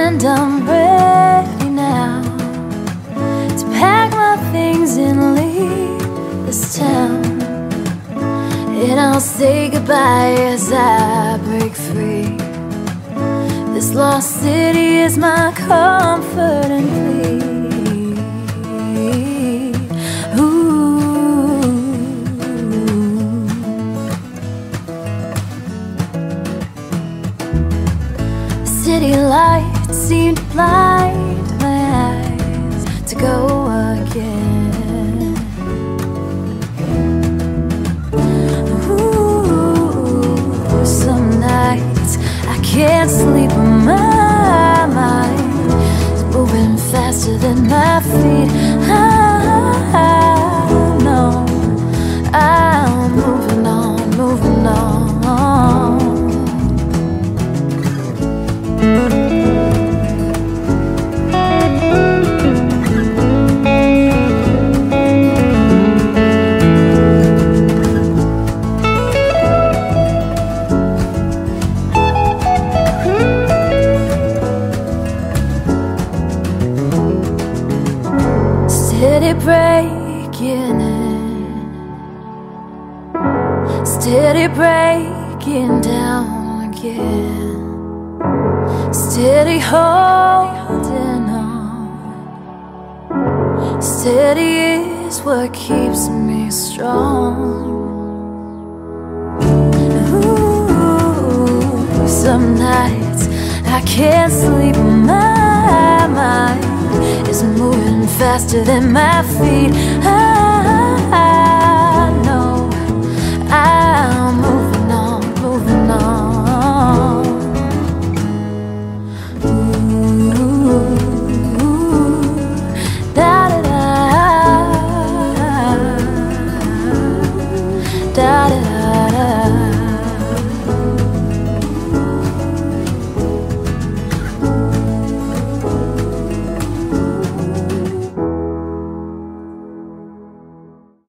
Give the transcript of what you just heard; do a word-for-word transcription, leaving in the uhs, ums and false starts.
And I'm ready now to pack my things and leave this town. And I'll say goodbye as I break free. This lost city is my comfort and plea. Ooh. City lights seem to blind my eyes to go again. Ooh, some nights I can't sleep, my mind is moving faster than my feet. I know I'm moving on, moving on. Steady breaking in, steady breaking down again, steady holding on. Steady is what keeps me strong. Ooh, some nights I can't sleep, my mind is moving faster than my feet. I